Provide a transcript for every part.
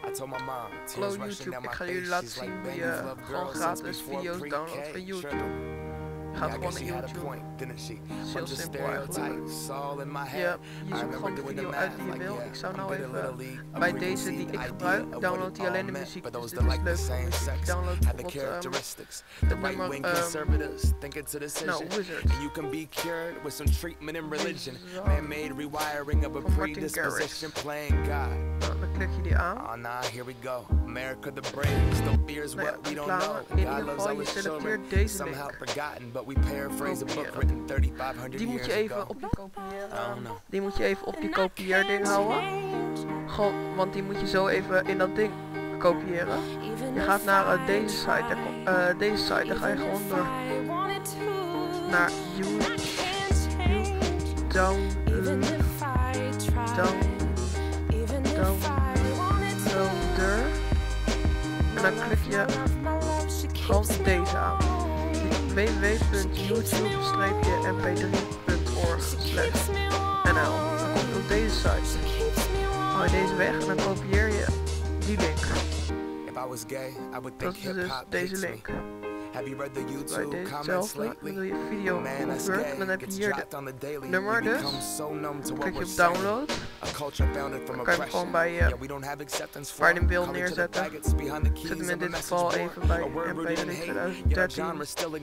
Hallo YouTube, ik ga jullie laten zien hoe je gewoon gratis video's downloadt van YouTube. Je gaat gewoon naar YouTube. Het is heel simpel eigenlijk. Je zoekt gewoon de video uit die je wil. Ik zou nou even bij deze die ik gebruik, download die alleen de muziek. Dus dit is leuk voor muziek. Download bijvoorbeeld het nummer nou, Wizard. Van Martin Garrix. Nou, dan klik je die aan. Nou ja, reclame. In ieder geval, je selecteert deze link. Kopiëren. Die moet je even op je kopiëren. Die moet je even op je kopieerding houden. Gewoon, want die moet je zo even in dat ding kopiëren. Je gaat naar deze site. Deze site, dan ga je gewoon door naar YouTube. Downloader. En dan klik je gewoon deze aan. www.youtube-mp3.org/nl. Dan kom je op deze site. Haal je deze weg en dan kopieer je die link. Dat is dus deze link. Bij dezezelfde, dan doe je video convert en dan heb je hier het nummer dus. Dan klik je op download. Dan kan je hem gewoon bij waar je hem wil neerzetten. Ik zet hem in dit geval even bij MP3 2013. En dan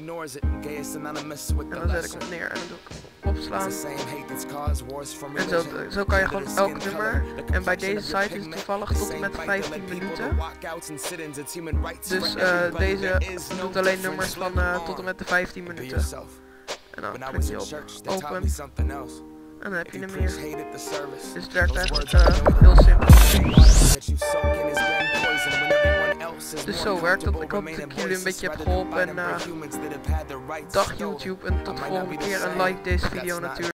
zet ik hem neer en dan doe ik opslaan. En zo kan je gewoon elk nummer. En bij deze site is het toevallig tot en met 15 minuten. Dus deze doet alleen nummers van tot en met de 15 minuten. En dan klik je op open. En dan heb je hem hier. Dus het werkt eigenlijk heel simpel. Dus zo werkt het. Ik hoop dat ik jullie een beetje heb geholpen. En dag YouTube en tot de volgende keer. En like deze video natuurlijk.